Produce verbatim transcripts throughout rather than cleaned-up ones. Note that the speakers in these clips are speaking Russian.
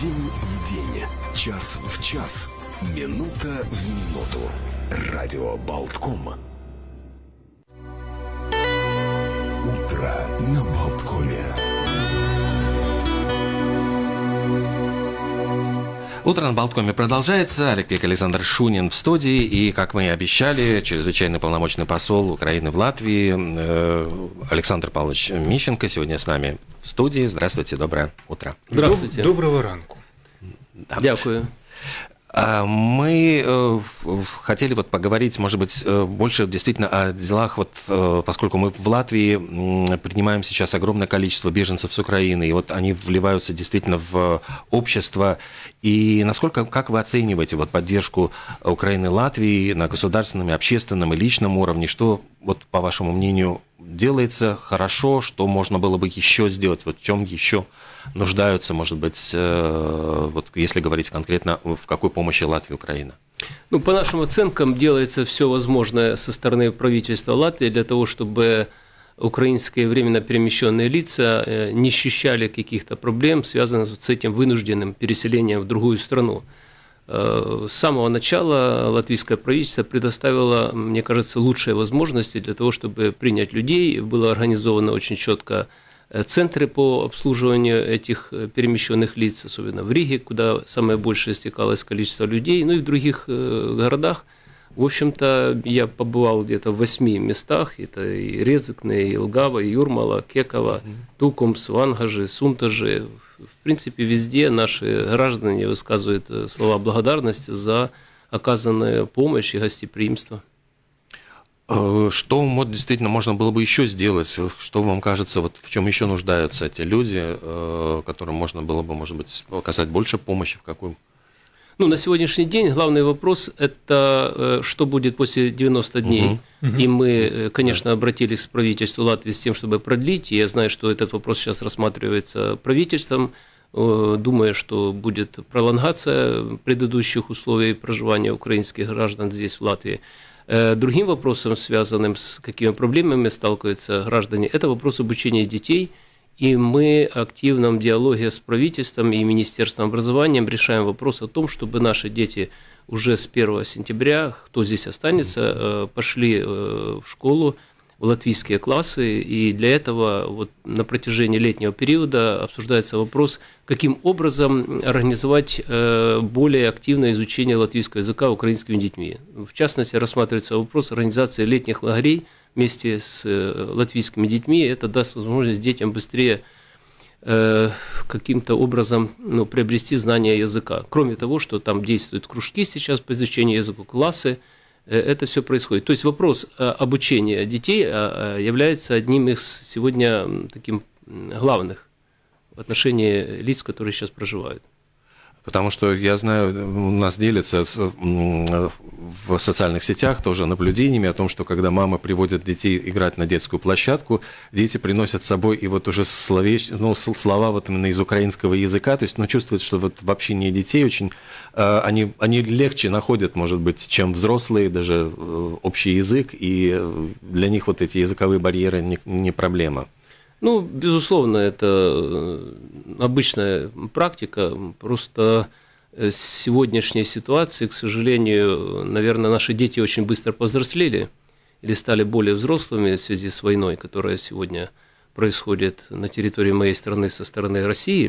День в день, час в час, минута в минуту. Радио Болтком. Утро на Болткоме. Утро на Болткоме продолжается. Олег Пек, Александр Шунин в студии. И, как мы и обещали, чрезвычайный полномочный посол Украины в Латвии Александр Павлович Мищенко сегодня с нами в студии. Здравствуйте, доброе утро. Здравствуйте. Доброго ранку. Да. Дякую. Мы э, хотели вот поговорить, может быть, больше действительно о делах, вот, э, поскольку мы в Латвии э, принимаем сейчас огромное количество беженцев с Украины, и вот они вливаются действительно в общество. И насколько, как вы оцениваете вот, поддержку Украины Латвии на государственном, общественном и личном уровне? Что, вот, по вашему мнению, делается хорошо, что можно было бы еще сделать, вот в чем еще нуждаются, может быть, э, вот если говорить конкретно, в какой помощи Латвии Украина? Ну, по нашим оценкам, делается все возможное со стороны правительства Латвии для того, чтобы украинские временно перемещенные лица не ощущали каких-то проблем, связанных с этим вынужденным переселением в другую страну. С самого начала латвийское правительство предоставило, мне кажется, лучшие возможности для того, чтобы принять людей. Было организовано очень четко центры по обслуживанию этих перемещенных лиц, особенно в Риге, куда самое большее стекалось количество людей, ну и в других городах. В общем-то, я побывал где-то в восьми местах, это и Резекне, и Елгава, и Юрмала, Кекова, Тукумс, Вангажи, Сунтажи. В принципе, везде наши граждане высказывают слова благодарности за оказанную помощь и гостеприимство. Что вот, действительно можно было бы еще сделать? Что вам кажется, вот в чем еще нуждаются эти люди, которым можно было бы, может быть, оказать больше помощи? В какую? Ну, на сегодняшний день главный вопрос – это что будет после девяноста дней. Угу. И мы, конечно, обратились к правительству Латвии с тем, чтобы продлить. И я знаю, что этот вопрос сейчас рассматривается правительством. Думаю, что будет пролонгация предыдущих условий проживания украинских граждан здесь, в Латвии. Другим вопросом, связанным с какими проблемами сталкиваются граждане, это вопрос обучения детей. И мы в активном диалоге с правительством и Министерством образования решаем вопрос о том, чтобы наши дети уже с первого сентября, кто здесь останется, пошли в школу, в латвийские классы. И для этого вот на протяжении летнего периода обсуждается вопрос, каким образом организовать более активное изучение латвийского языка украинскими детьми. В частности, рассматривается вопрос организации летних лагерей вместе с латвийскими детьми. Это даст возможность детям быстрее э, каким-то образом ну, приобрести знания языка. Кроме того, что там действуют кружки сейчас по изучению языка, классы, э, это все происходит. То есть вопрос э, обучения детей э, является одним из сегодня таким главных в отношении лиц, которые сейчас проживают. Потому что, я знаю, у нас делятся в социальных сетях тоже наблюдениями о том, что когда мамы приводят детей играть на детскую площадку, дети приносят с собой и вот уже словеч... ну, слова вот именно из украинского языка, то есть ну, чувствуют, что вот в общении детей очень, они, они легче находят, может быть, чем взрослые, даже общий язык, и для них вот эти языковые барьеры не, не проблема. Ну, безусловно, это обычная практика, просто в сегодняшней ситуации, к сожалению, наверное, наши дети очень быстро повзрослели или стали более взрослыми в связи с войной, которая сегодня происходит на территории моей страны со стороны России.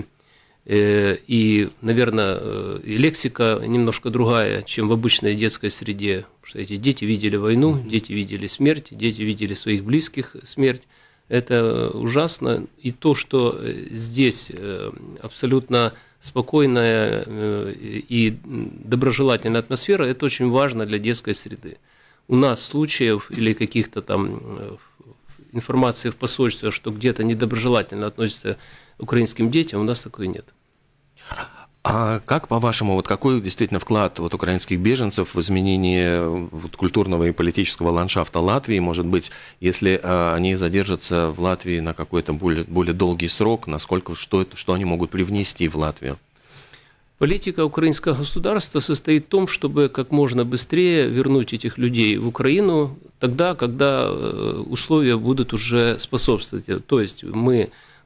И, наверное, и лексика немножко другая, чем в обычной детской среде, потому что эти дети видели войну, дети видели смерть, дети видели своих близких смерть. Это ужасно. И то, что здесь абсолютно спокойная и доброжелательная атмосфера, это очень важно для детской среды. У нас случаев или каких-то там информации в посольстве, что где-то недоброжелательно относятся к украинским детям, у нас такой нет. А как, по-вашему, вот какой действительно вклад вот украинских беженцев в изменение вот культурного и политического ландшафта Латвии, может быть, если а, они задержатся в Латвии на какой-то более, более долгий срок, насколько, что, это, что они могут привнести в Латвию? Политика украинского государства состоит в том, чтобы как можно быстрее вернуть этих людей в Украину тогда, когда условия будут уже способствовать. То есть мы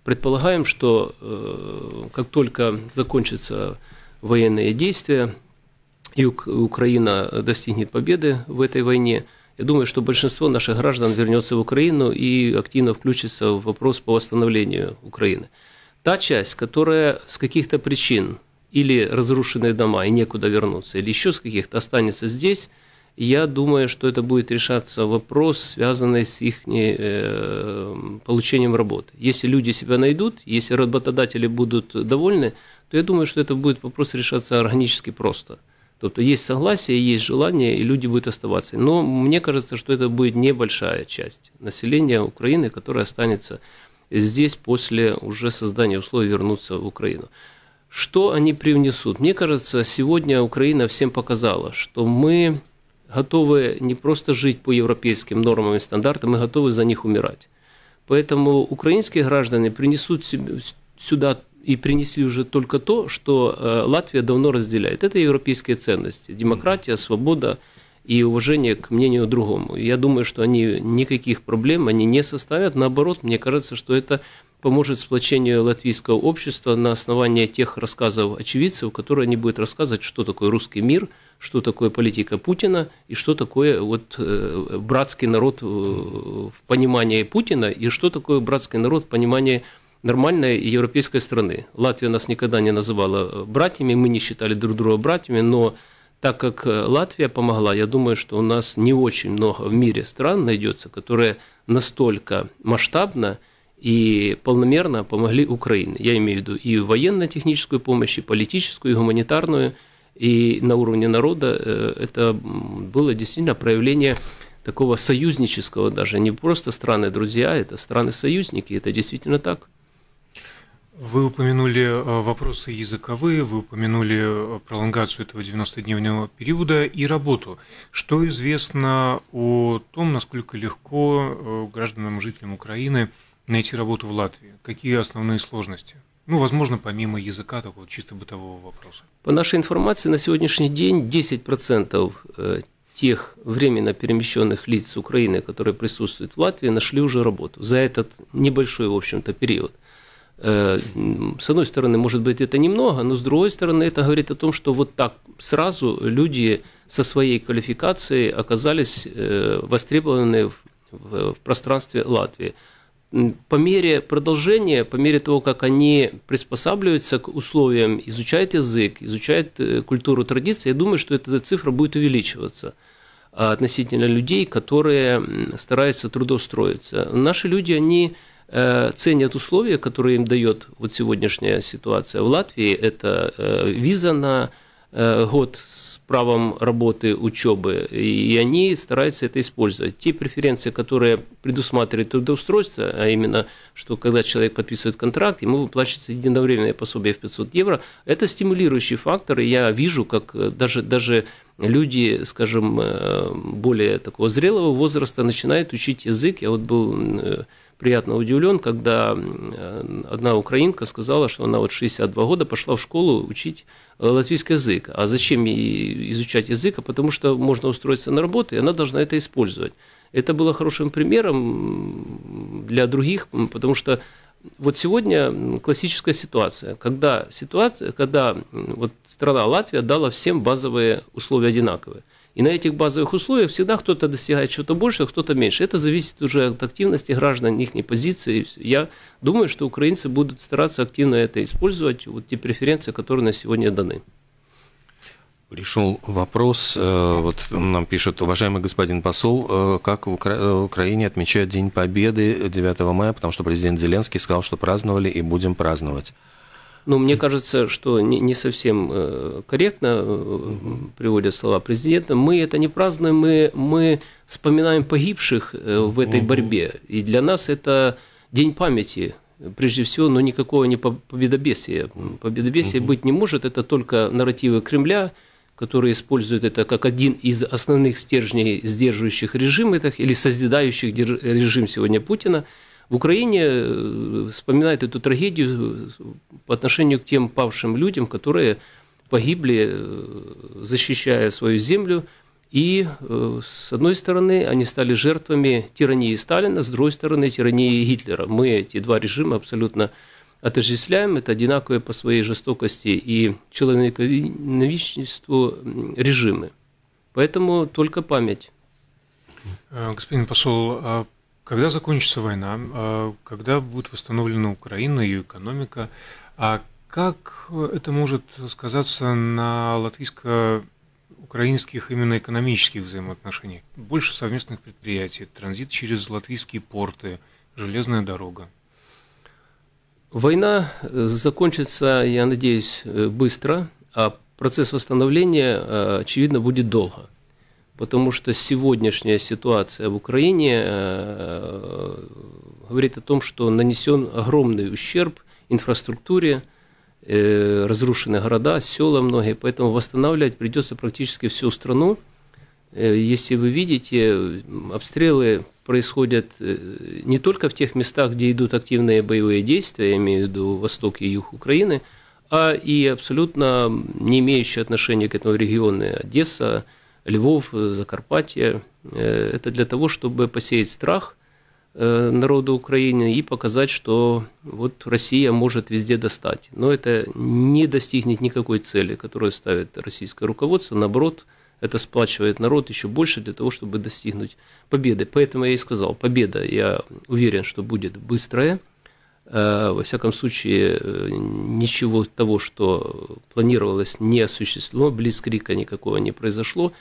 предполагаем, что как только закончатся военные действия и Украина достигнет победы в этой войне, я думаю, что большинство наших граждан вернется в Украину и активно включится в вопрос по восстановлению Украины. Та часть, которая с каких-то причин или разрушенные дома и некуда вернуться, или еще с каких-то останется здесь, я думаю, что это будет решаться вопрос, связанный с их э, получением работы. Если люди себя найдут, если работодатели будут довольны, то я думаю, что это будет вопрос решаться органически просто. Тобто есть согласие, есть желание, и люди будут оставаться. Но мне кажется, что это будет небольшая часть населения Украины, которая останется здесь после уже создания условий вернуться в Украину. Что они привнесут? Мне кажется, сегодня Украина всем показала, что мы готовы не просто жить по европейским нормам и стандартам, мы готовы за них умирать. Поэтому украинские граждане принесут сюда и принесли уже только то, что Латвия давно разделяет. Это европейские ценности. Демократия, свобода и уважение к мнению другому. Я думаю, что они никаких проблем они не составят. Наоборот, мне кажется, что это поможет сплочению латвийского общества на основании тех рассказов очевидцев, которые они будут рассказывать, что такое русский мир, что такое политика Путина и что такое вот братский народ в понимании Путина и что такое братский народ в понимании нормальной европейской страны. Латвия нас никогда не называла братьями, мы не считали друг друга братьями, но так как Латвия помогла, я думаю, что у нас не очень много в мире стран найдется, которые настолько масштабно и полномерно помогли Украине. Я имею в виду и военно-техническую помощь, и политическую, и гуманитарную, и на уровне народа это было действительно проявление такого союзнического, даже не просто страны-друзья, это страны-союзники, это действительно так. Вы упомянули вопросы языковые, вы упомянули пролонгацию этого девяностодневного периода и работу. Что известно о том, насколько легко гражданам, жителям Украины найти работу в Латвии? Какие основные сложности? Ну, возможно, помимо языка, такого чисто бытового вопроса. По нашей информации, на сегодняшний день десять процентов тех временно перемещенных лиц с Украины, которые присутствуют в Латвии, нашли уже работу за этот небольшой, в общем-то, период. С одной стороны, может быть, это немного, но с другой стороны, это говорит о том, что вот так сразу люди со своей квалификацией оказались востребованы в пространстве Латвии. По мере продолжения, по мере того, как они приспосабливаются к условиям, изучают язык, изучают культуру, традиции, я думаю, что эта цифра будет увеличиваться относительно людей, которые стараются трудоустроиться. Наши люди, они ценят условия, которые им дает вот сегодняшняя ситуация в Латвии. Это виза на год с правом работы, учебы, и они стараются это использовать. Те преференции, которые предусматривают трудоустройство, а именно, что когда человек подписывает контракт, ему выплачивается единовременное пособие в пятьсот евро, это стимулирующий фактор, и я вижу, как даже, даже люди, скажем, более такого зрелого возраста начинают учить язык. Я вот был приятно удивлен, когда одна украинка сказала, что она вот шестьдесят два года пошла в школу учить латвийский язык. А зачем ей изучать язык? А потому что можно устроиться на работу, и она должна это использовать. Это было хорошим примером для других, потому что вот сегодня классическая ситуация, когда, ситуация, когда вот страна Латвия дала всем базовые условия одинаковые. И на этих базовых условиях всегда кто-то достигает чего-то больше, кто-то меньше. Это зависит уже от активности граждан, их позиции. Я думаю, что украинцы будут стараться активно это использовать, вот те преференции, которые на сегодня даны. Пришел вопрос, вот нам пишут: уважаемый господин посол, как в Украине отмечают День Победы девятого мая, потому что президент Зеленский сказал, что праздновали и будем праздновать. Ну, мне кажется, что не совсем корректно приводят слова президента. Мы это не празднуем, мы, мы вспоминаем погибших в этой борьбе. И для нас это день памяти, прежде всего, но никакого не победобесия. Победобесия быть не может, это только нарративы Кремля, которые используют это как один из основных стержней, сдерживающих режим или созидающих режим сегодня Путина. В Украине вспоминают эту трагедию по отношению к тем павшим людям, которые погибли, защищая свою землю, И, с одной стороны, они стали жертвами тирании Сталина, с другой стороны, тирании Гитлера. Мы эти два режима абсолютно отождествляем. Это одинаковые по своей жестокости и человековничеству режимы. Поэтому только память. Господин посол, а когда закончится война, когда будет восстановлена Украина, ее экономика, а как это может сказаться на латвийско-украинских именно экономических взаимоотношениях? Больше совместных предприятий, транзит через латвийские порты, железная дорога. Война закончится, я надеюсь, быстро, а процесс восстановления, очевидно, будет долго. Потому что сегодняшняя ситуация в Украине говорит о том, что нанесен огромный ущерб инфраструктуре, разрушены города, села многие, поэтому восстанавливать придется практически всю страну. Если вы видите, обстрелы происходят не только в тех местах, где идут активные боевые действия, я имею в виду восток и юг Украины, а и абсолютно не имеющие отношения к этому региону: Одесса, Львов, Закарпатье. Это для того, чтобы посеять страх народу Украины и показать, что вот Россия может везде достать. Но это не достигнет никакой цели, которую ставит российское руководство. Наоборот, это сплачивает народ еще больше для того, чтобы достигнуть победы. Поэтому я и сказал, победа, я уверен, что будет быстрая. Во всяком случае, ничего того, что планировалось, не осуществлено, блицкрига никакого не произошло.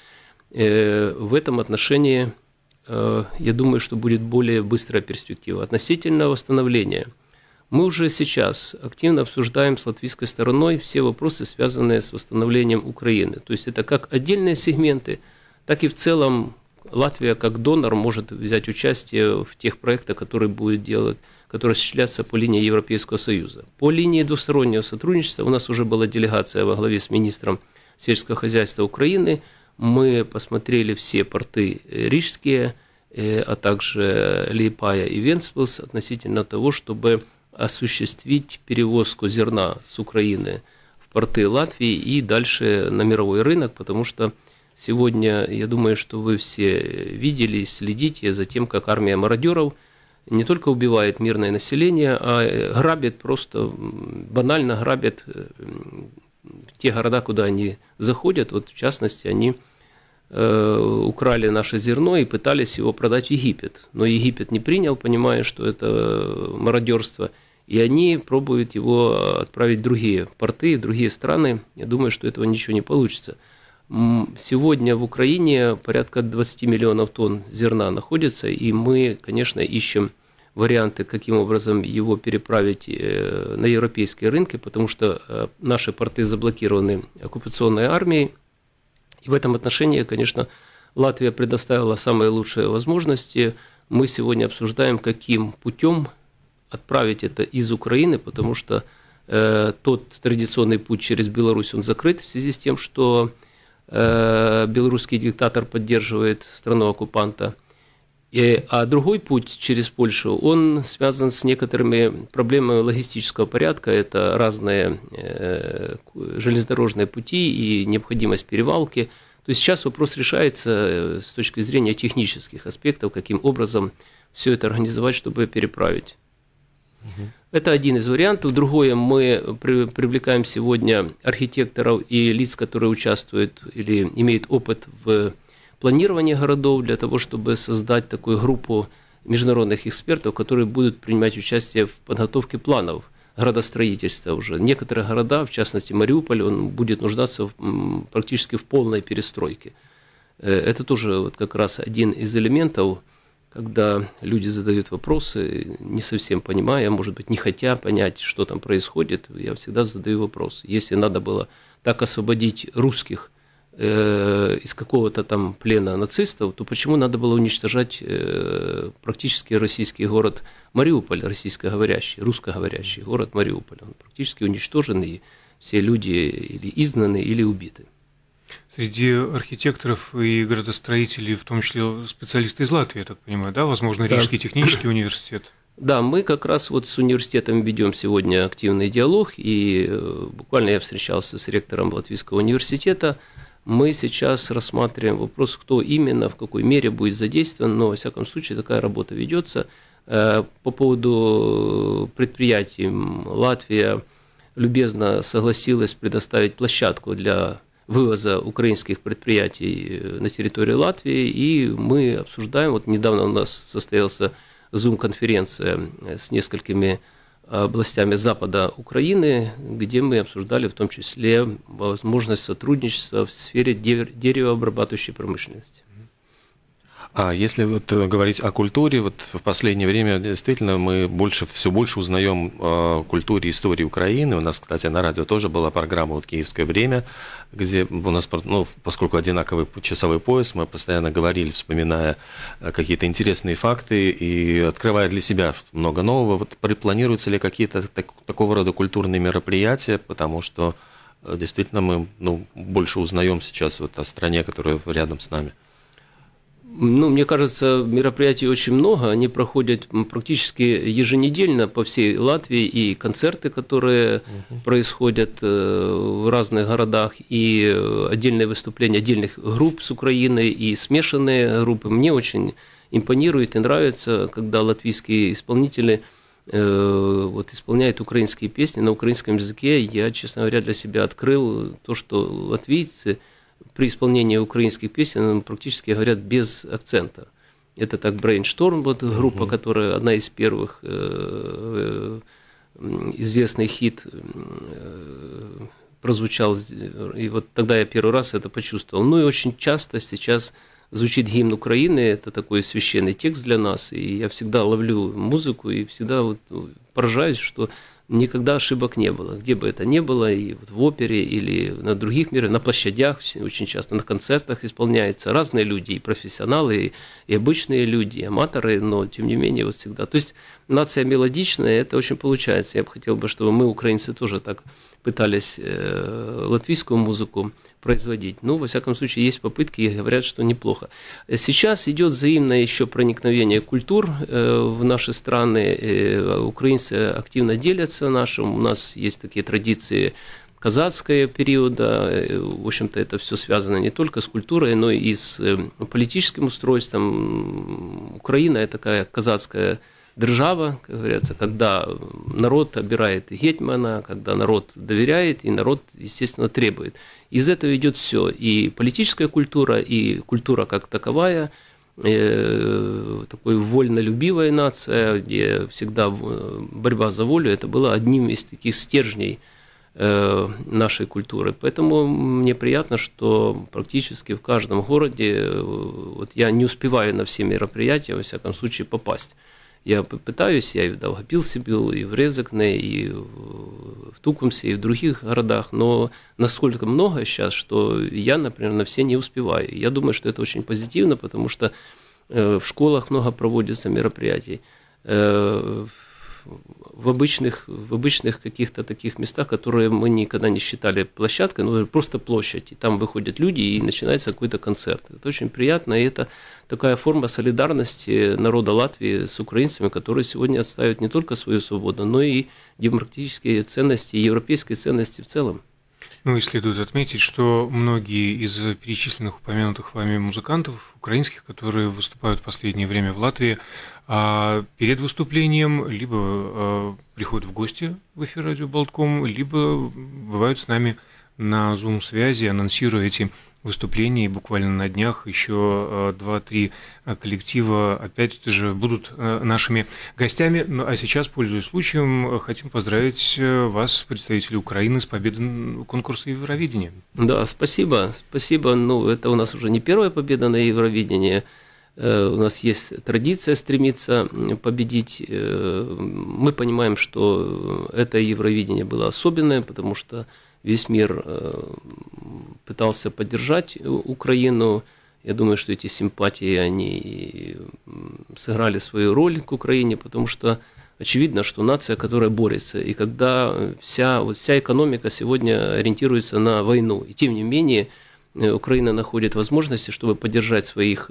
В этом отношении, я думаю, что будет более быстрая перспектива. Относительно восстановления, мы уже сейчас активно обсуждаем с латвийской стороной все вопросы, связанные с восстановлением Украины. То есть это как отдельные сегменты, так и в целом Латвия как донор может взять участие в тех проектах, которые будет делать, которые осуществляются по линии Европейского Союза. По линии двустороннего сотрудничества у нас уже была делегация во главе с министром сельского хозяйства Украины. Мы посмотрели все порты рижские, а также Лиепая и Вентспилс относительно того, чтобы осуществить перевозку зерна с Украины в порты Латвии и дальше на мировой рынок, потому что сегодня, я думаю, что вы все видели и следите за тем, как армия мародеров не только убивает мирное население, а грабит, просто банально грабит те города, куда они заходят. Вот в частности, они украли наше зерно и пытались его продать в Египет. Но Египет не принял, понимая, что это мародерство, и они пробуют его отправить в другие порты, в другие страны. Я думаю, что этого ничего не получится. Сегодня в Украине порядка двадцать миллионов тонн зерна находится, и мы, конечно, ищем варианты, каким образом его переправить на европейские рынки, потому что наши порты заблокированы оккупационной армией. И в этом отношении, конечно, Латвия предоставила самые лучшие возможности. Мы сегодня обсуждаем, каким путем отправить это из Украины, потому что э, тот традиционный путь через Беларусь, он закрыт в связи с тем, что э, белорусский диктатор поддерживает страну-оккупанта. И, а другой путь через Польшу, он связан с некоторыми проблемами логистического порядка. Это разные э, железнодорожные пути и необходимость перевалки. То есть сейчас вопрос решается с точки зрения технических аспектов, каким образом все это организовать, чтобы переправить. Угу. Это один из вариантов. Другое, мы при, привлекаем сегодня архитекторов и лиц, которые участвуют или имеют опыт в планирование городов для того, чтобы создать такую группу международных экспертов, которые будут принимать участие в подготовке планов градостроительства уже. Некоторые города, в частности Мариуполь, он будет нуждаться в, практически в полной перестройке. Это тоже вот как раз один из элементов, когда люди задают вопросы, не совсем понимая, может быть, не хотя понять, что там происходит, я всегда задаю вопрос. Если надо было так освободить русских из какого-то там плена нацистов, то почему надо было уничтожать практически российский город Мариуполь, российскоговорящий, русскоговорящий город Мариуполь? Он практически уничтожен, и все люди или изгнаны, или убиты. Среди архитекторов и градостроителей, в том числе специалисты из Латвии, я так понимаю, да? Возможно, Рижский технический университет? Да, мы как раз вот с университетом ведем сегодня активный диалог, и буквально я встречался с ректором Латвийского университета. Мы сейчас рассматриваем вопрос, кто именно, в какой мере будет задействован, но, во всяком случае, такая работа ведется. По поводу предприятий, Латвия любезно согласилась предоставить площадку для вывоза украинских предприятий на территорию Латвии, и мы обсуждаем, вот недавно у нас состоялся Zoom-конференция с несколькими областями запада Украины, где мы обсуждали в том числе возможность сотрудничества в сфере деревообрабатывающей промышленности. А если вот говорить о культуре, вот в последнее время действительно мы больше, все больше узнаем о культуре и истории Украины. У нас, кстати, на радио тоже была программа вот «Киевское время», где у нас, ну, поскольку одинаковый часовой пояс, мы постоянно говорили, вспоминая какие-то интересные факты и открывая для себя много нового. Вот планируются ли какие-то так, такого рода культурные мероприятия, потому что действительно мы, ну, больше узнаем сейчас вот о стране, которая рядом с нами. Ну, мне кажется, мероприятий очень много, они проходят практически еженедельно по всей Латвии, и концерты, которые угу. происходят в разных городах, и отдельные выступления отдельных групп с Украины, и смешанные группы. Мне очень импонирует и нравится, когда латвийские исполнители вот, исполняют украинские песни на украинском языке. Я, честно говоря, для себя открыл то, что латвийцы при исполнении украинских песен практически говорят без акцента. Это так Brainstorm, вот группа, mm-hmm. которая одна из первых, э, э, известный хит э, прозвучал, и вот тогда я первый раз это почувствовал. Ну и очень часто сейчас звучит гимн Украины, это такой священный текст для нас, и я всегда ловлю музыку и всегда вот поражаюсь, что никогда ошибок не было, где бы это ни было, и вот в опере или на других мероприятиях, на площадях, очень часто на концертах исполняются разные люди, и профессионалы, и, и обычные люди, и аматоры, но тем не менее вот всегда. То есть нация мелодичная, это очень получается. Я бы хотел, бы, чтобы мы, украинцы, тоже так пытались э, латвийскую музыку производить. Ну, во всяком случае, есть попытки, и говорят, что неплохо. Сейчас идет взаимное еще проникновение культур э, в наши страны. Э, украинцы активно делятся нашим. У нас есть такие традиции казацкого периода. В общем-то, это все связано не только с культурой, но и с политическим устройством. Украина – это такая казацкая держава, как говорится, когда народ обирает гетьмана, когда народ доверяет, и народ, естественно, требует. Из этого идет все, и политическая культура, и культура как таковая, э, такой вольнолюбивая нация, где всегда борьба за волю, это было одним из таких стержней э, нашей культуры. Поэтому мне приятно, что практически в каждом городе, вот я не успеваю на все мероприятия, во всяком случае, попасть. Я пытаюсь, я и в Даугавпилсе был, и в Резекне, и в Тукумсе, и в других городах, но насколько много сейчас, что я, например, на все не успеваю. Я думаю, что это очень позитивно, потому что в школах много проводится мероприятий, в обычных, в обычных каких-то таких местах, которые мы никогда не считали площадкой, но просто площадь, и там выходят люди, и начинается какой-то концерт. Это очень приятно, и это такая форма солидарности народа Латвии с украинцами, которые сегодня отстаивают не только свою свободу, но и демократические ценности, и европейские ценности в целом. Ну и следует отметить, что многие из перечисленных упомянутых вами музыкантов, украинских, которые выступают в последнее время в Латвии, перед выступлением либо приходят в гости в эфир радио Болтком, либо бывают с нами на Zoom-связи, анонсируя эти выступления, и буквально на днях еще два-три коллектива опять же будут нашими гостями. Ну а сейчас, пользуясь случаем, хотим поздравить вас, представители Украины, с победой конкурса Евровидения. Да, спасибо, спасибо. Ну, это у нас уже не первая победа на Евровидении. У нас есть традиция стремиться победить. Мы понимаем, что это Евровидение было особенное, потому что весь мир пытался поддержать Украину. Я думаю, что эти симпатии, они сыграли свою роль к Украине, потому что очевидно, что нация, которая борется, и когда вся, вот вся экономика сегодня ориентируется на войну, и тем не менее Украина находит возможности, чтобы поддержать своих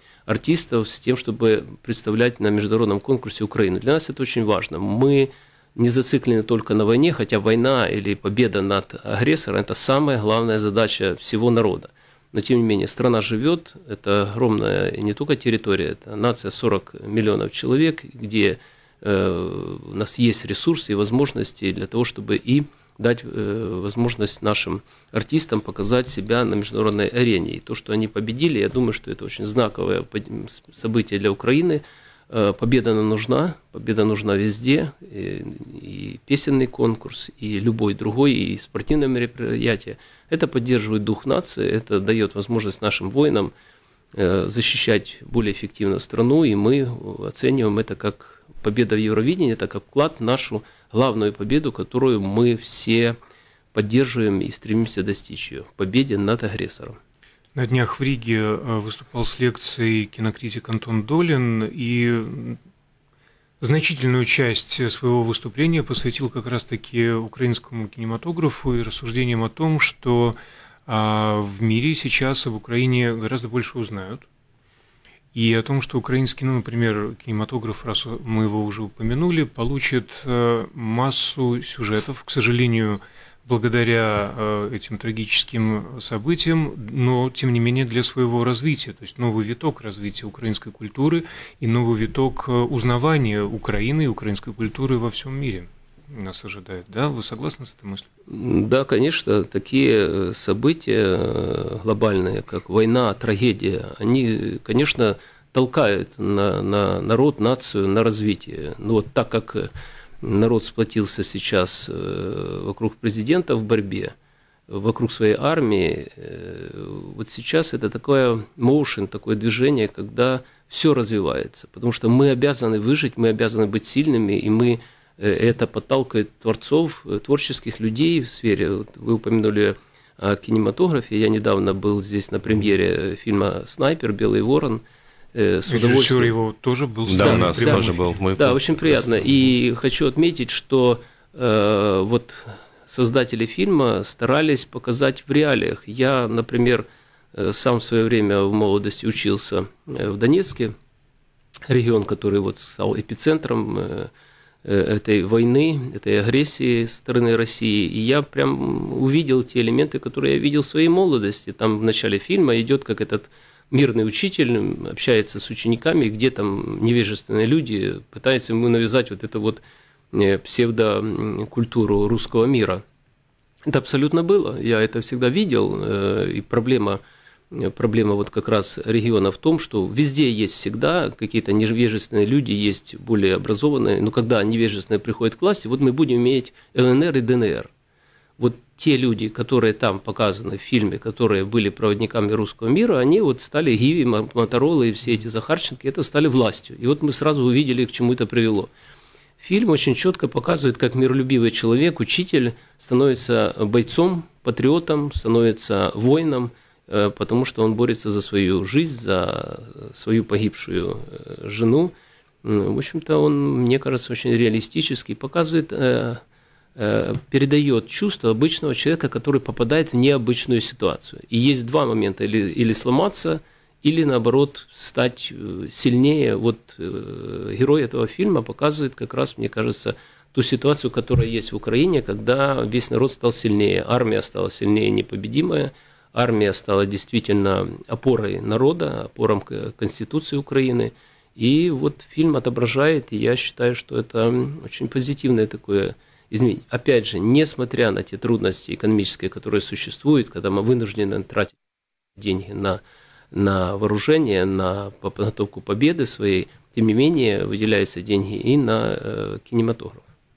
артистов с тем, чтобы представлять на международном конкурсе Украину. Для нас это очень важно. Мы не зациклены только на войне, хотя война или победа над агрессором – это самая главная задача всего народа. Но, тем не менее, страна живет, это огромная не только территория, это нация сорок миллионов человек, где э, у нас есть ресурсы и возможности для того, чтобы и дать э, возможность нашим артистам показать себя на международной арене. И то, что они победили, я думаю, что это очень знаковое событие для Украины. Победа нам нужна, победа нужна везде, и, и песенный конкурс, и любой другой, и спортивное мероприятие. Это поддерживает дух нации, это дает возможность нашим воинам защищать более эффективно страну, и мы оцениваем это как победа в Евровидении, это как вклад в нашу главную победу, которую мы все поддерживаем и стремимся достичь ее, победе над агрессором. На днях в Риге выступал с лекцией кинокритик Антон Долин и значительную часть своего выступления посвятил как раз-таки украинскому кинематографу и рассуждениям о том, что в мире сейчас об Украине гораздо больше узнают, и о том, что украинский, ну, например, кинематограф, раз мы его уже упомянули, получит массу сюжетов, к сожалению, благодаря этим трагическим событиям, но, тем не менее, для своего развития, то есть новый виток развития украинской культуры и новый виток узнавания Украины и украинской культуры во всем мире нас ожидает. Да, вы согласны с этой мыслью? Да, конечно, такие события глобальные, как война, трагедия, они, конечно, толкают на, на народ, нацию, на развитие. Но вот так как народ сплотился сейчас вокруг президента в борьбе, вокруг своей армии, вот сейчас это такое motion, такое движение, когда все развивается, потому что мы обязаны выжить, мы обязаны быть сильными, и мы, это подталкивает творцов, творческих людей в сфере. Вот вы упомянули о кинематографе, я недавно был здесь на премьере фильма «Снайпер», «Белый ворон». С режиссер его тоже был. Да, у нас да, тоже был. Мы да, очень приятно. И хочу отметить, что э, вот создатели фильма старались показать в реалиях. Я, например, сам в свое время в молодости учился в Донецке, регион, который вот стал эпицентром этой войны, этой агрессии со стороны России. И я прям увидел те элементы, которые я видел в своей молодости. Там в начале фильма идет как этот мирный учитель общается с учениками, где там невежественные люди пытаются ему навязать вот эту вот псевдокультуру русского мира. Это абсолютно было, я это всегда видел, и проблема, проблема вот как раз региона в том, что везде есть всегда какие-то невежественные люди, есть более образованные, но когда невежественные приходят к власти, вот мы будем иметь эл эн эр и дэ эн эр. Вот те люди, которые там показаны в фильме, которые были проводниками русского мира, они вот стали Гиви, Моторолы и все эти Захарченки, это стали властью. И вот мы сразу увидели, к чему это привело. Фильм очень четко показывает, как миролюбивый человек, учитель, становится бойцом, патриотом, становится воином, потому что он борется за свою жизнь, за свою погибшую жену. В общем-то, он, мне кажется, очень реалистически показывает, передает чувство обычного человека, который попадает в необычную ситуацию. И есть два момента: или, или сломаться, или наоборот стать сильнее. Вот герой этого фильма показывает как раз, мне кажется, ту ситуацию, которая есть в Украине, когда весь народ стал сильнее, армия стала сильнее, непобедимая, армия стала действительно опорой народа, опором Конституции Украины. И вот фильм отображает, и я считаю, что это очень позитивное такое изменение. Опять же, несмотря на те трудности экономические, которые существуют, когда мы вынуждены тратить деньги на, на вооружение, на подготовку победы своей, тем не менее выделяются деньги и на э, кинематограф.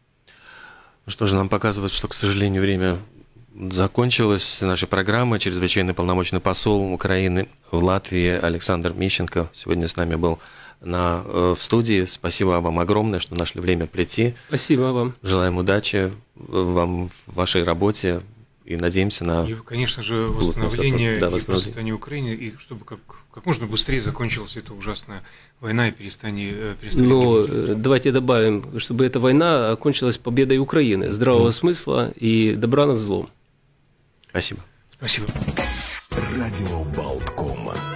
Ну что же, нам показывает, что, к сожалению, время закончилось нашей программы. Чрезвычайный полномочный посол Украины в Латвии Александр Мищенко сегодня с нами был на, в студии. Спасибо вам огромное, что нашли время прийти. Спасибо вам. Желаем удачи вам в вашей работе и надеемся на... И, конечно же, восстановление да, и процветание Украины, и чтобы как, как можно быстрее закончилась эта ужасная война и перестали... перестали Но гибнуть. Давайте добавим, чтобы эта война окончилась победой Украины, здравого mm. смысла и добра над злом. Спасибо. Спасибо. Радио Болтком.